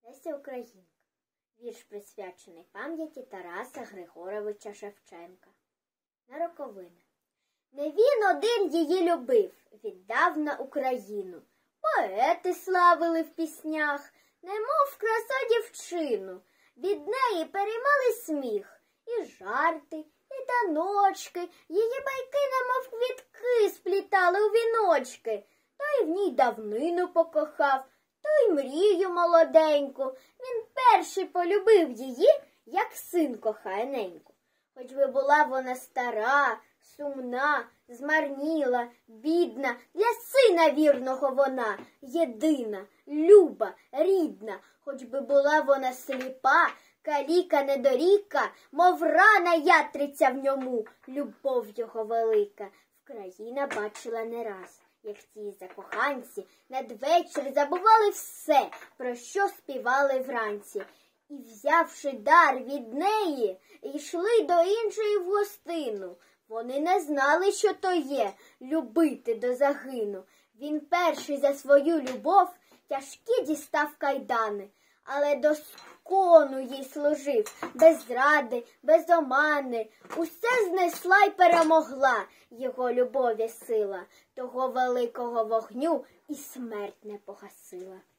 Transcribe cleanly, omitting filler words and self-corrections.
Леся Українка. Вірш присвячений пам'яті Тараса Григоровича Шевченка. На роковини. Не він один її любив, віддав на Україну. Поети славили в піснях, немов краса дівчину. Від неї переймали сміх, і жарти, і таночки, її байки, немов квітки, сплітали у віночки. Той в ній давнину покохав, той мрію молоденьку. Він перший полюбив її, як син кохає неньку. Хоч би була вона стара, сумна, змарніла, бідна, для сина вірного вона, єдина, люба, рідна. Хоч би була вона сліпа, каліка недоріка, мов рана ятриця в ньому, любов його велика. Вкраїна бачила не раз, як ці закоханці надвечір забували все, про що співали вранці. І, взявши дар від неї, йшли до іншої в гостину. Вони не знали, що то є любити до загину. Він перший за свою любов тяжкі дістав кайдани, але до скону їй служив, без зради, без омани. Усе знесла й перемогла його любові сила, того великого вогню і смерть не погасила.